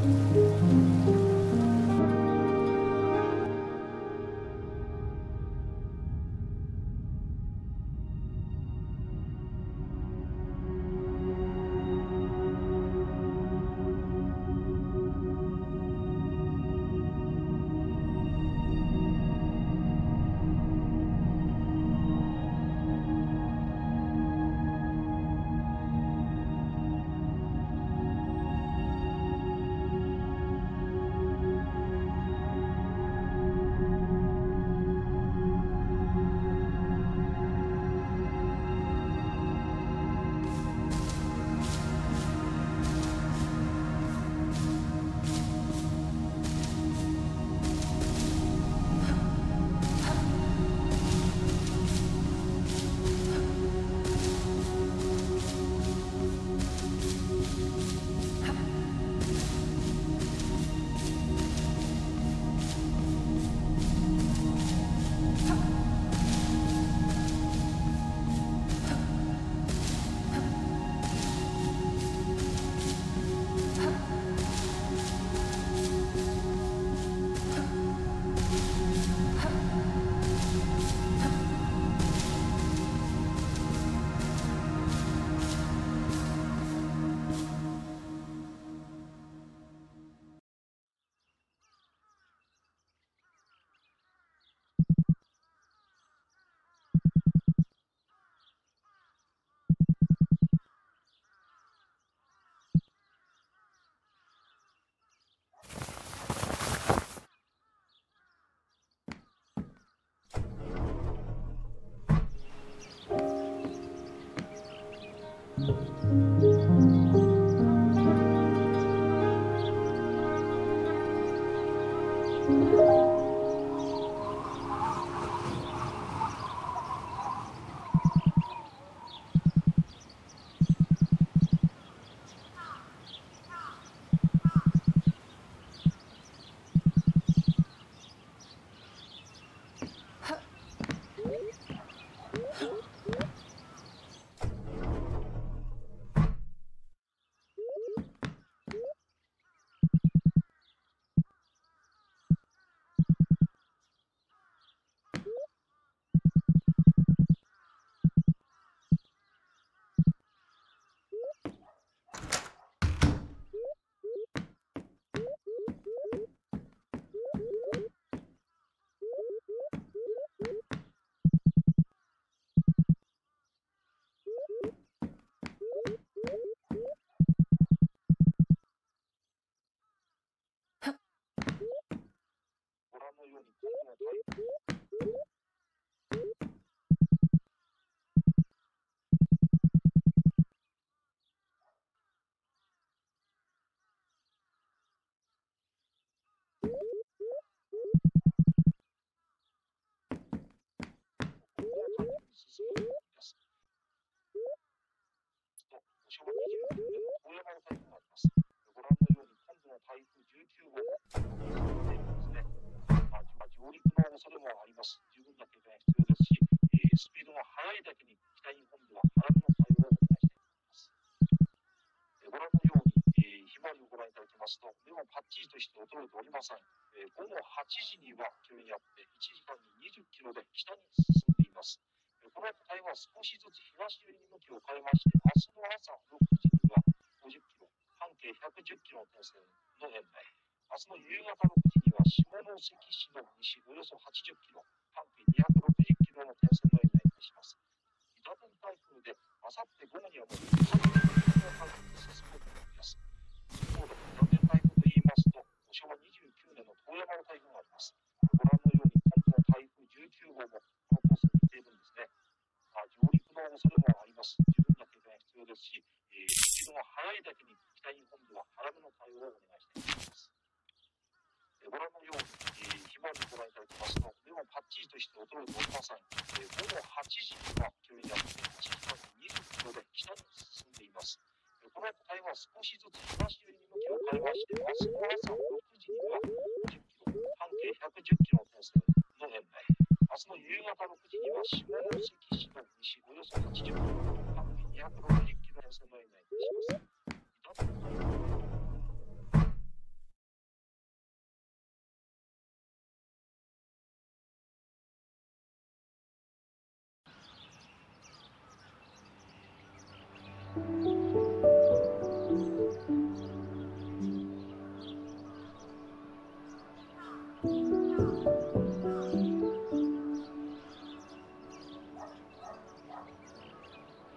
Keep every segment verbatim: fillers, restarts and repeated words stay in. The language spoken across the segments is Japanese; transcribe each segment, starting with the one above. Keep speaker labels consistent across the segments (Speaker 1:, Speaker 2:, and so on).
Speaker 1: 昭和にじゅうきゅうねんの遠山の台風があります。ご覧のように今度の台風じゅうきゅうごうもですね、まあ、上陸の恐れもあります。十分な警戒が必要ですし、えー、スピードが速いだけに北日本では早めの対応をお願いしたいと思います。えー、ご覧のように、えー、ひまわりをご覧いただきますと、目もパッチリとして衰えておりません。えー、ごごはちじには距離にあっていちじかんににじゅっキロで北に進んでいます。この後台風は少しずつ東寄りに向きを変えまして、明日の朝ろくじにはごじゅっキロ、半径ひゃくじゅっキロの点線の円内、明日の夕方ろくじには下関市の西およそはちじゅっキロ、半径にひゃくろくじゅっキロの点線の円内に達します。板天台風で、あさって午後にはもうさんじゅっキロの台風に進むと思います。一方で、板天台風といいますと、昭和にじゅうきゅうねんの遠山の台風があります。ご覧のように、今度の台風じゅうきゅうごうもこのコースに似ているんですね。まあ、上陸の恐れもあります。十分な警戒が必要ですし、えー、スピードが速いだけに北日本では早めの対応をお願いしたいと思います。えー、ご覧のように、えー、ひまわりをご覧いただきますと、目もパッチリとして衰えておりません。えー、ごごはちじには距離にあっていちじかんににじゅっキロで北に進んでいます。えー、この後台風は少しずつ東寄りに向きを変えまして、明日の朝ろくじにはごじゅっキロ、半径ひゃくじゅっキロの点線の円内、明日の夕方ろくじには下関市の西およそはちじゅっキロ、半径にひゃくろくじゅっキロの点線の円内に達します。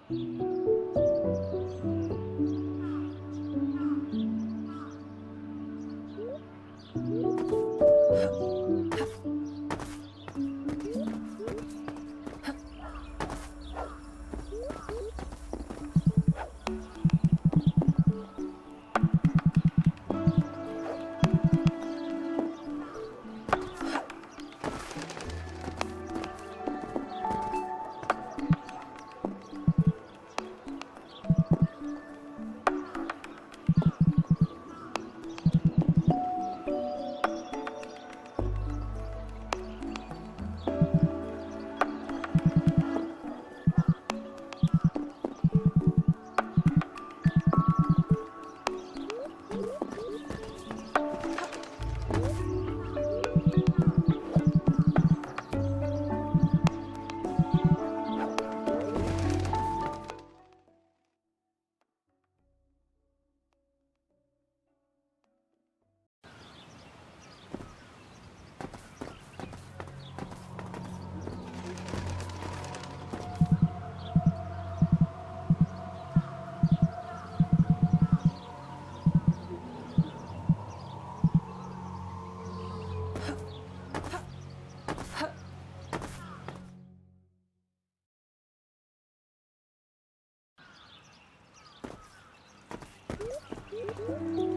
Speaker 2: you